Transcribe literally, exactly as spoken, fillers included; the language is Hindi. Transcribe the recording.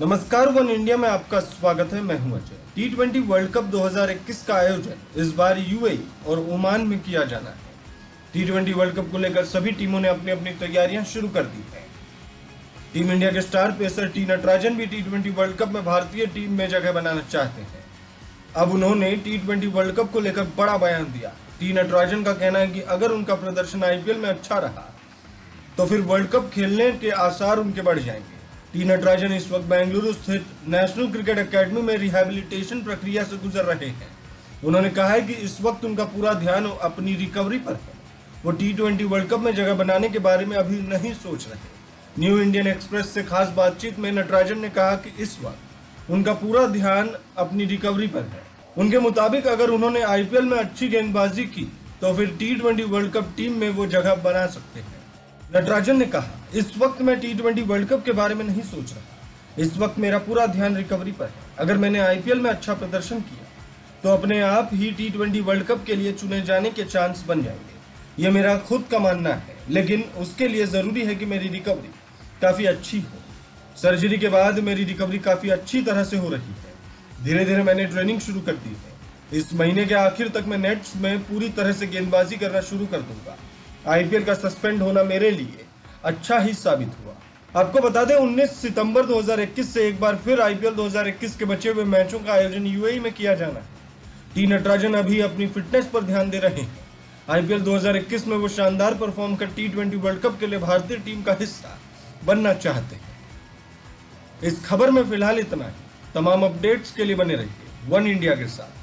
नमस्कार, वन इंडिया में आपका स्वागत है। मैं हूं Ajay. T twenty World Cup दो हज़ार इक्कीस का आयोजन इस बार यूएई और ओमान में किया जाना है। टी ट्वेंटी वर्ल्ड कप को लेकर सभी टीमों ने अपनी अपनी तैयारियां शुरू कर दी हैं। टीम इंडिया के स्टार पेसर टी नटराजन भी टी ट्वेंटी वर्ल्ड कप में भारतीय टीम में जगह बनाना चाहते हैं। अब उन्होंने टी ट्वेंटी वर्ल्ड कप को लेकर बड़ा बयान दिया। टी नटराजन का कहना है कि अगर उनका प्रदर्शन आईपीएल में अच्छा रहा तो फिर वर्ल्ड कप खेलने के आसार उनके बढ़ जाएंगे। टी नटराजन इस वक्त बेंगलुरु स्थित नेशनल क्रिकेट एकेडमी में रिहैबिलिटेशन प्रक्रिया से गुजर रहे हैं। उन्होंने कहा है कि इस वक्त उनका पूरा ध्यान अपनी रिकवरी पर है। वो टी ट्वेंटी वर्ल्ड कप में जगह बनाने के बारे में अभी नहीं सोच रहे। न्यू इंडियन एक्सप्रेस से खास बातचीत में नटराजन ने कहा कि इस वक्त उनका पूरा ध्यान अपनी रिकवरी पर है। उनके मुताबिक अगर उन्होंने आईपीएल में अच्छी गेंदबाजी की तो फिर T twenty World Cup team में वो जगह बना सकते हैं। नटराजन ने कहा, इस वक्त मैं टी ट्वेंटी वर्ल्ड कप के बारे में नहीं सोच रहा। इस वक्त मेरा पूरा ध्यान रिकवरी पर है। अगर मैंने आईपीएल में अच्छा प्रदर्शन किया तो अपने आप ही टी ट्वेंटी वर्ल्ड कप के लिए चुने जाने के चांस बन जाएंगे। यह मेरा खुद का मानना है, लेकिन उसके लिए जरूरी है कि मेरी रिकवरी काफी अच्छी हो। सर्जरी के बाद मेरी रिकवरी काफी अच्छी तरह से हो रही है। धीरे धीरे मैंने ट्रेनिंग शुरू कर दी है। इस महीने के आखिर तक मैं नेट्स में पूरी तरह से गेंदबाजी करना शुरू कर दूंगा। आईपीएल का सस्पेंड होना मेरे लिए अच्छा ही साबित हुआ। आपको बता दें, उन्नीस सितंबर दो हज़ार इक्कीस से एक बार फिर आईपीएल दो हज़ार इक्कीस के बचे हुए मैचों का आयोजन यूएई में किया जाना है। टी नटराजन अभी अपनी फिटनेस पर ध्यान दे रहे हैं। आईपीएल दो हज़ार इक्कीस में वो शानदार परफॉर्म कर टी ट्वेंटी वर्ल्ड कप के लिए भारतीय टीम का हिस्सा बनना चाहते हैं। इस खबर में फिलहाल इतना ही। तमाम अपडेट्स के लिए बने रहिए वन इंडिया के साथ।